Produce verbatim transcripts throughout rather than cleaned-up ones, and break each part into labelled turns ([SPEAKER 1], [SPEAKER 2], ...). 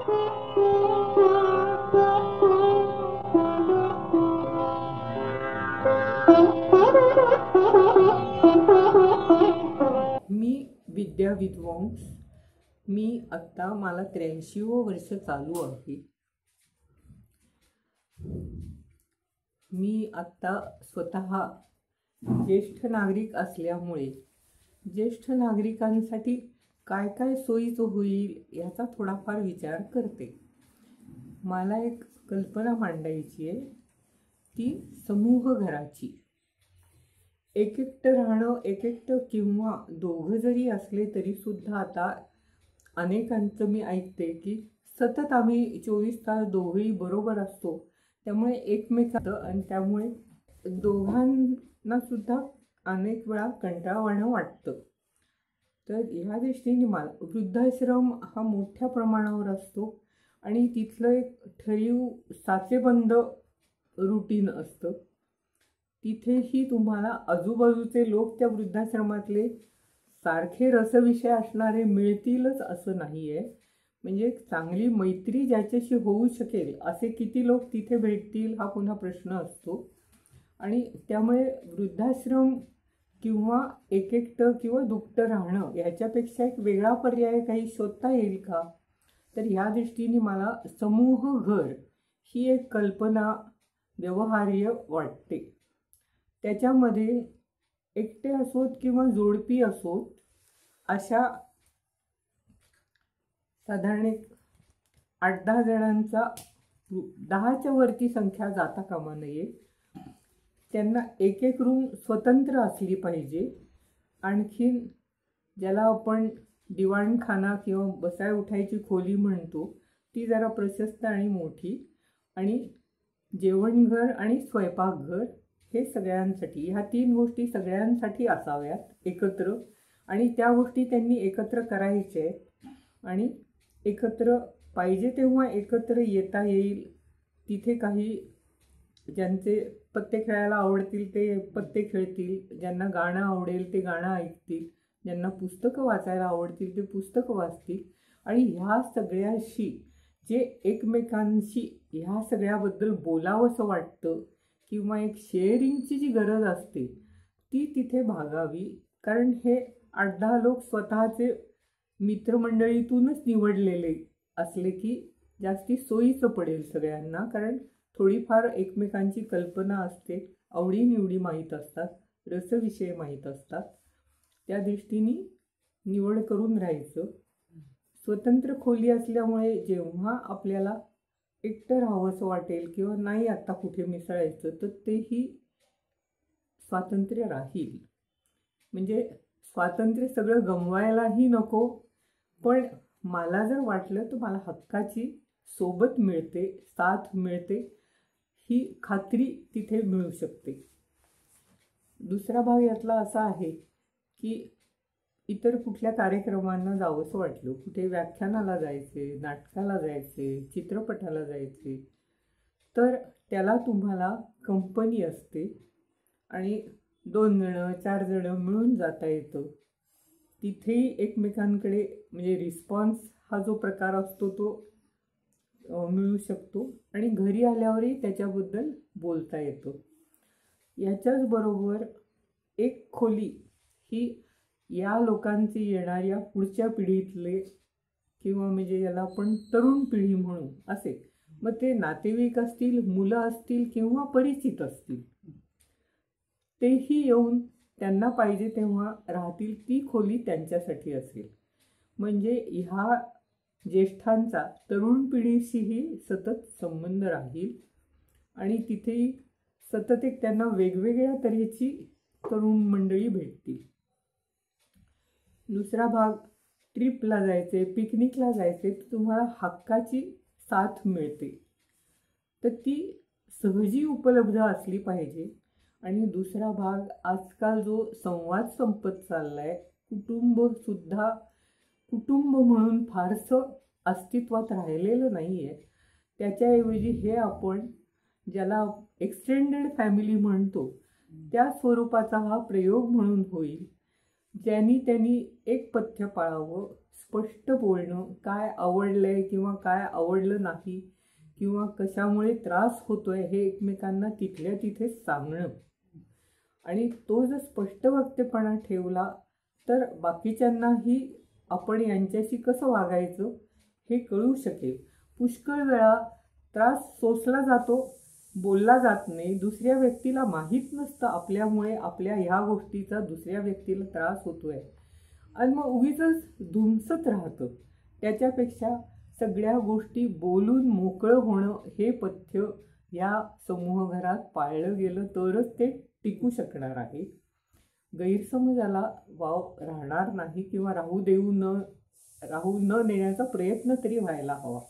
[SPEAKER 1] मी विद्या विद्वांस. मी आत्ता मला त्र्याऐंशीवं वर्ष चालू आहे. मी आत्ता स्वतः ज्येष्ठ नागरिक असल्यामुळे ज्येष्ठ नागरिकांसाठी काय काय सोयीचं होईल याचा थोडाफार विचार करते. मला एक कल्पना मांडायची आहे, ती समूह घराची. एक एकटं राहणं, एक एकटं किंवा दोघं जरी असले तरी सुद्धा आता अनेकांचं मी ऐकते की सतत आम्ही चोवीस तास दोघंही बरोबर असतो, त्यामुळे एकमेकांचं आणि त्यामुळे दोघांना सुद्धा अनेक वेळा कंटाळवाणं वाटतं. तर ह्या दृष्टीने मला वृद्धाश्रम हा मोठ्या प्रमाणावर असतो आणि तिथलं एक ठरीव साचेबंद रुटीन असतं. तिथेही तुम्हाला आजूबाजूचे लोक त्या वृद्धाश्रमातले सारखे रसविषय असणारे मिळतीलच असं नाही आहे. म्हणजे चांगली मैत्री ज्याच्याशी होऊ शकेल असे किती लोक तिथे भेटतील हा पुन्हा प्रश्न असतो. आणि त्यामुळे वृद्धाश्रम किंवा एक एकटं किंवा दुकटं राहणं ह्याच्यापेक्षा एक वेगळा पर्याय काही शोधता येईल का? तर ह्या दृष्टीने मला समूह घर ही एक कल्पना व्यवहार्य वाटते. त्याच्यामध्ये एकटे असोत किंवा जोडपी असोत अशा साधारण एक आठ दहा जणांचा, दहाच्या वरती संख्या जाता कामा नये. त्यांना एक एक रूम स्वतंत्र असली पाहिजे. आणखीन ज्याला आपण दिवाणखाना किंवा बसाय उठायची खोली म्हणतो ती जरा प्रशस्त आणि मोठी, आणि जेवणघर आणि स्वयंपाकघर हे सगळ्यांसाठी, ह्या तीन गोष्टी सगळ्यांसाठी असाव्यात एकत्र. आणि त्या गोष्टी त्यांनी एकत्र करायच्या आहेत आणि एकत्र पाहिजे तेव्हा एकत्र येता येईल. तिथे काही ज्यांचे पत्ते खेळायला आवडतील ते पत्ते खेळतील, ज्यांना गाणं आवडेल ते गाणं ऐकतील, ज्यांना पुस्तकं वाचायला आवडतील ते पुस्तकं वाचतील. आणि ह्या सगळ्याशी जे एकमेकांशी ह्या सगळ्याबद्दल बोलावंसं वाटतं किंवा एक शेअरिंगची जी गरज असते ती तिथे भागावी. कारण हे आठ दहा लोक स्वतःचे मित्रमंडळीतूनच निवडलेले असले की जास्ती सोयीचं पडेल सगळ्यांना. कारण थोडीफार एकमेकांची कल्पना असते, आवडीनिवडी माहीत असतात, रसविषय माहीत असतात. त्या दृष्टीने निवड करून राहायचं. स्वतंत्र खोली असल्यामुळे जेव्हा आपल्याला एकटं राहावंसं वाटेल किंवा नाही आत्ता कुठे मिसळायचं तर तेही स्वातंत्र्य राहील. म्हणजे स्वातंत्र्य सगळं गमवायलाही नको, पण मला जर वाटलं तर मला हक्काची सोबत मिळते, साथ मिळते, ही खात्री तिथे मिळू शकते. दुसरा भाग यातला असा आहे की इतर कुठल्या कार्यक्रमांना जावंसं वाटलं, कुठे व्याख्यानाला जायचे, नाटकाला जायचे, चित्रपटाला जायचे, तर त्याला तुम्हाला कंपनी असते आणि दोन जणं चार जणं मिळून जाता येतं. तिथेही एकमेकांकडे म्हणजे रिस्पॉन्स हा जो प्रकार असतो तो मिळू शकतो आणि घरी आल्यावरही त्याच्याबद्दल बोलता येतं. याच्याच बरोबर एक खोली ही या लोकांचे येणाऱ्या पुढच्या पिढीतले किंवा म्हणजे याला आपण तरुण पिढी म्हणू असे, मग ते नातेवाईक असतील, मुलं असतील किंवा परिचित असतील, तेही येऊन त्यांना पाहिजे तेव्हा राहतील. ती खोली त्यांच्यासाठी असेल. म्हणजे ह्या ज्येष्ठांचा तरुण पिढीशीही सतत संबंध राहील आणि तिथेही सतत एक त्यांना वेगवेगळ्या तऱ्हेची तरुण मंडळी भेटतील. दुसरा भाग, ट्रिपला जायचे, पिकनिकला जायचे, तर तुम्हाला हक्काची साथ मिळते, तर ती सहजी उपलब्ध असली पाहिजे. आणि दुसरा भाग, आजकाल जो संवाद संपत चालला आहे, कुटुंबसुद्धा कुटुंब म्हणून फारसं अस्तित्वात राहिलेलं नाही आहे. त्याच्याऐवजी हे आपण ज्याला एक्सटेंडेड फॅमिली म्हणतो त्या स्वरूपाचा हा प्रयोग म्हणून होईल, ज्यांनी त्यांनी एक पथ्य पाळावं, स्पष्ट बोलणं, काय आवडलंय किंवा काय आवडलं नाही किंवा कशामुळे त्रास होतोय हे एकमेकांना तिथल्या तिथेच सांगणं. आणि तो जर स्पष्ट वक्तेपणा ठेवला तर बाकीच्यांनाही आपण यांच्याशी कसं वागायचं हे कळू शकेल. पुष्कळ वेळा त्रास सोसला जातो, बोलला जात नाही, दुसऱ्या व्यक्तीला माहीत नसतं आपल्यामुळे आपल्या ह्या गोष्टीचा दुसऱ्या व्यक्तीला त्रास होतोय आणि मग उगीचच धुमसत राहतं. त्याच्यापेक्षा सगळ्या गोष्टी बोलून मोकळं होणं हे पथ्य या समूहघरात पाळलं गेलं तरच ते टिकू शकणार आहे. गैरसमजाला वाव राहणार नाही किंवा राहू देऊ न राहू न देण्याचा प्रयत्न तरी व्हायला हवा.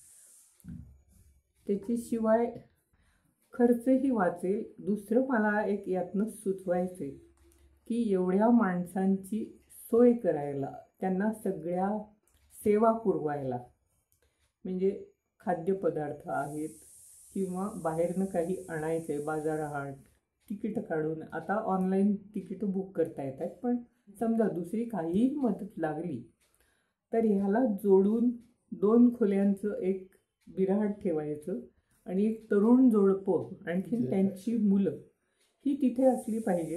[SPEAKER 1] त्याच्याशिवाय खर्चही वाचेल. दुसरं मला एक यातनं सुचवायचे की एवढ्या माणसांची सोय करायला, त्यांना सगळ्या सेवा पुरवायला, म्हणजे खाद्यपदार्थ आहेत किंवा बाहेरनं काही आणायचं आहे, बाजारहाट, तिकीट काढून आता ऑनलाईन तिकीट बुक करता येतात. पण समजा दुसरी काहीही मदत लागली तर ह्याला जोडून दोन खोल्यांचं एक बिऱ्हाड ठेवायचं आणि एक तरुण जोडपं आणखीन त्यांची मुलं ही तिथे असली पाहिजेत.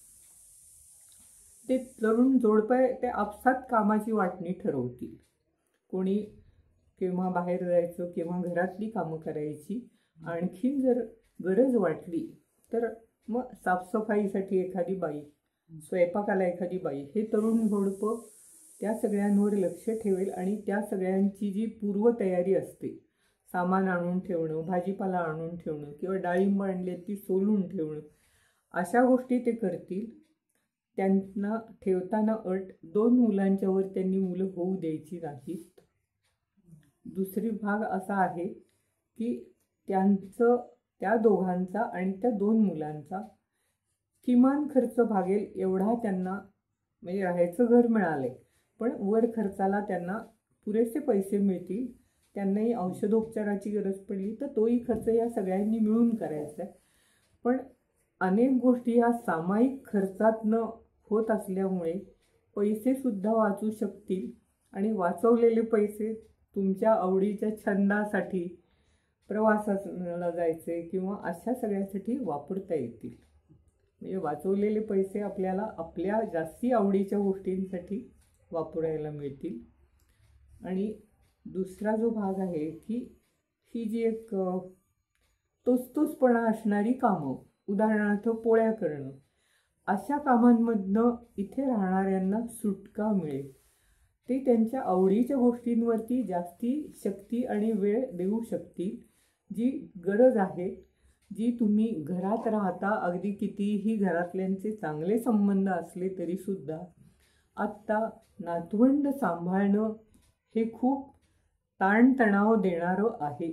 [SPEAKER 1] ते तरुण जोडपं ते आपसात कामाची वाटणी ठरवतील. कोणी केव्हा बाहेर जायचं, केव्हा घरातली कामं करायची. आणखीन जर गरज वाटली तर मग साफसफाईसाठी एखादी बाई, स्वयंपाकाला एखादी बाई, हे तरुण जोडपं त्या सगळ्यांवर लक्ष ठेवेल आणि त्या सगळ्यांची जी पूर्वतयारी असते, सामान आणून ठेवणं, भाजीपाला आणून ठेवणं किंवा डाळिंब आणले ती सोलून ठेवणं, अशा गोष्टी ते करतील. त्यांना ठेवताना अट, दोन मुलांच्यावर त्यांनी मुलं होऊ द्यायची नाहीत. दुसरी भाग असा आहे की त्यांचं, त्या दोघांचा आणि त्या दोन मुलांचा किमान खर्च भागेल एवढा त्यांना, म्हणजे राहायचं घर मिळाले पण वर खर्चाला त्यांना पुरेसे पैसे मिळतील. त्यांनाही औषधोपचाराची गरज पडली तर तोही खर्च या सगळ्यांनी मिळून करायचा आहे. पण अनेक गोष्टी ह्या सामायिक खर्चातनं होत असल्यामुळे पैसेसुद्धा वाचू शकतील आणि वाचवलेले पैसे तुमच्या आवडीच्या छंदासाठी, प्रवासाला जायचे किंवा अशा सगळ्यासाठी वापरता येतील. म्हणजे वाचवलेले पैसे आपल्याला आपल्या जास्ती आवडीच्या गोष्टींसाठी वापरायला मिळतील. आणि दुसरा जो भाग आहे की ही जी एक तोचतोचपणा असणारी कामं, उदाहरणार्थ पोळ्या करणं, अशा कामांमधनं इथे राहणाऱ्यांना सुटका मिळेल. ते त्यांच्या आवडीच्या गोष्टींवरती जास्ती शक्ती आणि वेळ देऊ शकतील. जी गरज आहे, जी तुम्ही घरात राहता, अगदी कितीही घरातल्यांचे चांगले संबंध असले तरीसुद्धा आत्ता नातवंड सांभाळणं हे खूप ताणतणाव देणारं आहे.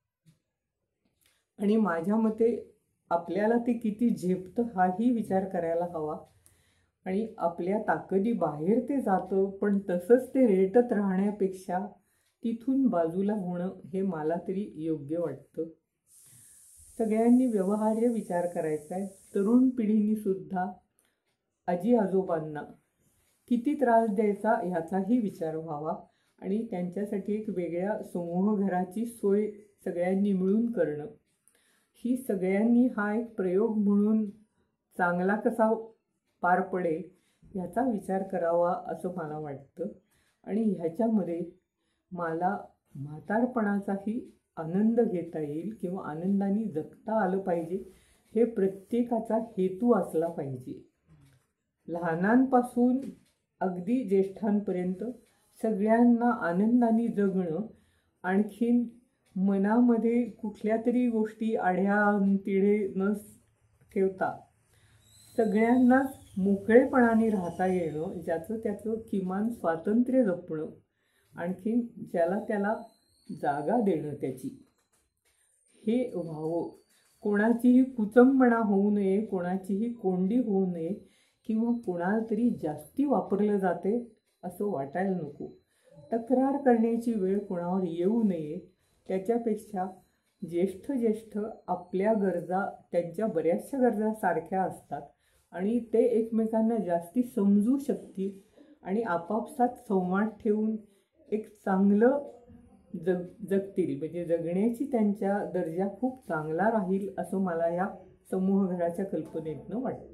[SPEAKER 1] आणि माझ्या मते आपल्याला ते किती झेपतं हाही विचार करायला हवा. आणि आपल्या ताकदी बाहेर ते जातं, पण तसंच ते रेटत राहण्यापेक्षा तिथून बाजूला होणं हे मला तरी योग्य वाटतं. सगळ्यांनी व्यवहार्य विचार करायचा आहे. तरुण पिढीने सुद्धा आजी आजोबांना किती त्रास द्यायचा ह्याचाही विचार व्हावा आणि त्यांच्यासाठी एक वेगळ्या समूहघराची सोय सगळ्यांनी मिळून करणं, ही सगळ्यांनी हा एक प्रयोग म्हणून चांगला कसा पार पडेल ह्याचा विचार करावा असं मला वाटतं. आणि ह्याच्यामध्ये मला म्हातारपणाचाही आनंद घेता येईल किंवा आनंदाने जगता आलं पाहिजे, हे प्रत्येकाचा हेतू असला पाहिजे. लहानांपासून अगदी ज्येष्ठांपर्यंत सगळ्यांना आनंदाने जगणं, आणखीन मनामध्ये कुठल्या तरी गोष्टी आढ्यातिढे न ठेवता सगळ्यांनाच मोकळेपणाने राहता येणं, ज्याचं त्याचं किमान स्वातंत्र्य जपणं, आणखीन ज्याला त्याला जागा देणं त्याची, हे व्हावं. कोणाचीही कुचंबणा होऊ नये, कोणाचीही कोंडी होऊ नये किंवा कोणाला तरी जास्ती वापरलं जाते असं वाटायला नको. तक्रार करण्याची वेळ कोणावर येऊ नये. त्याच्यापेक्षा ज्येष्ठ ज्येष्ठ आपल्या गरजा, त्यांच्या बऱ्याचशा गरजा सारख्या असतात आणि ते एकमेकांना जास्ती समजू शकतील आणि आपापसात संवाद ठेवून एक चांगलं जग जगतील, म्हणजे जगण्याची त्यांच्या दर्जा खूप चांगला राहील असं मला या समूहघराच्या कल्पनेतनं वाटतं.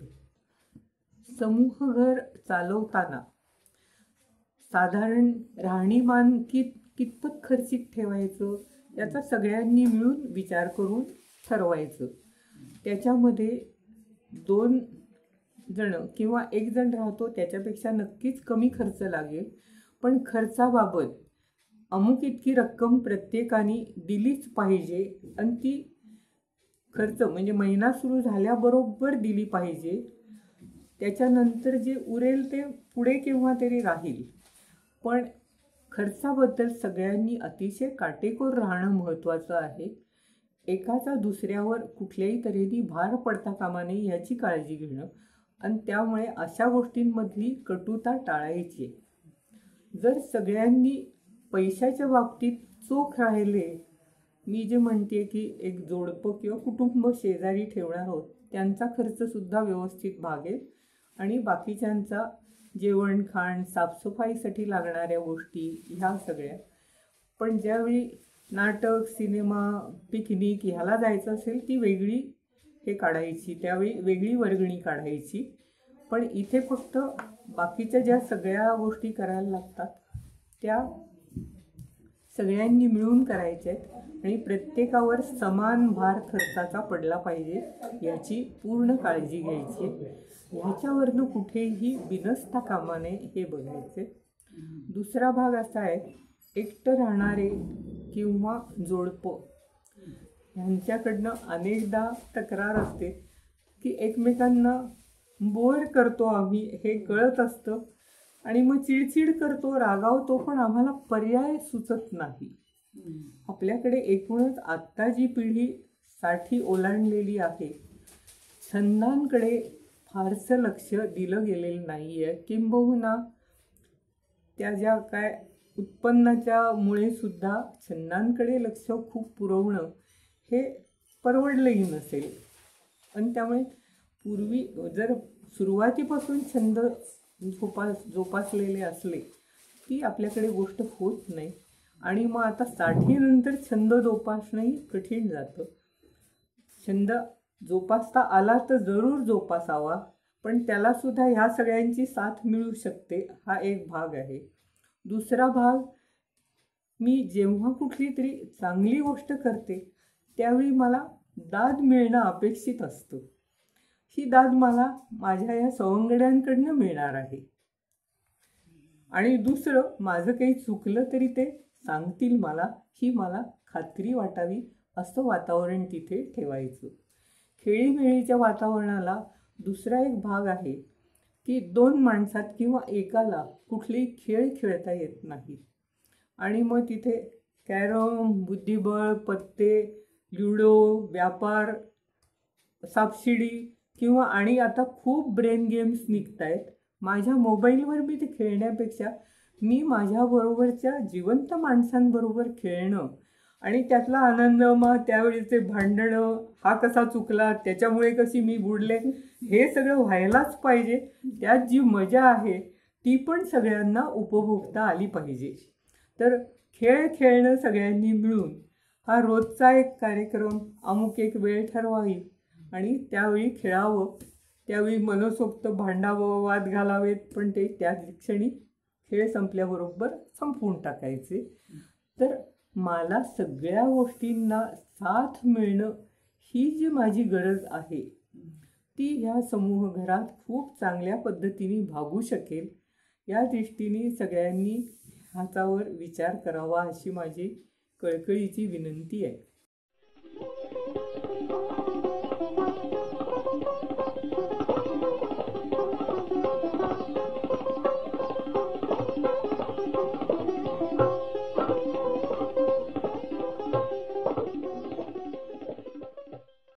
[SPEAKER 1] समूहघर चालवताना साधारण राहणीमान कित कितपत खर्चिक ठेवायचं याचा सगळ्यांनी मिळून विचार करून ठरवायचं. त्याच्यामध्ये दोन जण किंवा एक जण राहतो त्याच्यापेक्षा नक्कीच कमी खर्च लागेल, पण खर्चाबाबत अमुक इतकी रक्कम प्रत्येकाने दिलीच पाहिजे आणि ती खर्च म्हणजे महिना सुरू झाल्याबरोबर दिली पाहिजे. त्याच्यानंतर जे उरेल ते पुढे केव्हा तरी राहील, पण खर्चाबद्दल सगळ्यांनी अतिशय काटेकोर राहणं महत्त्वाचं आहे. एकाचा दुसऱ्यावर कुठल्याही तऱ्हेने भार पडता कामा नये याची काळजी घेणं आणि त्यामुळे अशा गोष्टींमधली कटुता टाळायची. जर सगळ्यांनी पैशाच्या बाबतीत चोख राहिले, मी जे म्हणते की एक जोडपं किंवा कुटुंब शेजारी ठेवणार आहोत त्यांचा खर्चसुद्धा व्यवस्थित भागेल आणि बाकीच्यांचा जेवण खाण साफसफाईसाठी लागणाऱ्या गोष्टी ह्या सगळ्या. पण ज्यावेळी नाटक सिनेमा पिकनिक ह्याला जायचं असेल ती वेगळी हे काढायची, त्यावेळी वेगळी वर्गणी काढायची. पण इथे फक्त बाकीच्या ज्या सगळ्या गोष्टी करायला लागतात त्या सगळ्यांनी मिळून करायच्या आहेत आणि प्रत्येकावर समान भार खर्चाचा पडला पाहिजे याची पूर्ण काळजी घ्यायची. ह्याच्यावरनं कुठेही बिनसता कामा नये हे बघायचे. दुसरा भाग असा आहे, एकटं राहणारे किंवा जोडपं ह्यांच्याकडनं अनेकदा तक्रार असते की एकमेकांना बोर करतो आम्ही, हे कळत असतं आणि मग चिडचिड करतो, रागावतो, पण आम्हाला पर्याय सुचत नाही. आपल्याकडे एकूणच आत्ता जी पिढी साठी ओलांडलेली आहे, छंदांकडे फारसं लक्ष दिलं गेलेलं नाही आहे. किंबहुना त्या ज्या काय उत्पन्नाच्या मुळे सुद्धा छंदांकडे लक्ष खूप पुरवणं हे परवडलंही नसेल. आणि त्यामुळे पूर्वी जर सुरुवातीपासून छंद जोपास जोपासलेले असले ती आपल्याकडे गोष्ट होत नाही आणि मग आता साठीनंतर छंद जोपासणंही कठीण जातं. छंद जोपासता आला तर जरूर जोपासावा, पण त्यालासुद्धा ह्या सगळ्यांची साथ मिळू शकते, हा एक भाग आहे. दुसरा भाग, मी जेव्हा कुठली तरी चांगली गोष्ट करते त्यावेळी मला दाद मिळणं अपेक्षित असतं. ही दाद मला माझ्या या सवंगड्यांकडनं मिळणार आहे. आणि दुसरं, माझं काही चुकलं तरी ते सांगतील मला, ही मला खात्री वाटावी असं वातावरण तिथे ठेवायचं. खेळीमेळीच्या वातावरणाला दुसरा एक भाग आहे की दोन माणसात किंवा एकाला कुठलेही खेळ खेळता येत नाहीत आणि मग तिथे कॅरम, बुद्धिबळ, पत्ते, ल्युडो, व्यापार, सापशिडी किंवा आणि आता खूप ब्रेन गेम्स निघत आहेत. माझ्या मोबाईलवर मी ते खेळण्यापेक्षा मी माझ्याबरोबरच्या जिवंत माणसांबरोबर खेळणं आणि त्यातला आनंद, मग त्यावेळीचे भांडणं, हा कसा चुकला, त्याच्यामुळे कशी मी बुडले, हे सगळं व्हायलाच पाहिजे. त्यात जी मजा आहे ती पण सगळ्यांना उपभोगता आली पाहिजे. तर खेळ खेळणं सगळ्यांनी मिळून हा रोजचा एक कार्यक्रम, अमुक एक वेळ ठरवावी आणि त्यावेळी खेळावं. त्यावेळी मनसोक्त भांडावं, वाद घालावेत, पण ते त्याच क्षणी खेळ संपल्याबरोबर संपवून टाकायचे. तर मला सगळ्या गोष्टींना साथ मिळणं ही जी माझी गरज आहे ती ह्या समूहघरात खूप चांगल्या पद्धतीने भागू शकेल. या दृष्टीने सगळ्यांनी ह्याच्यावर विचार करावा अशी माझी कळकळीची विनंती आहे.